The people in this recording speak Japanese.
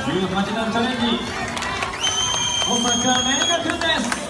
18段チャレンジ、保坂玲奈くんです。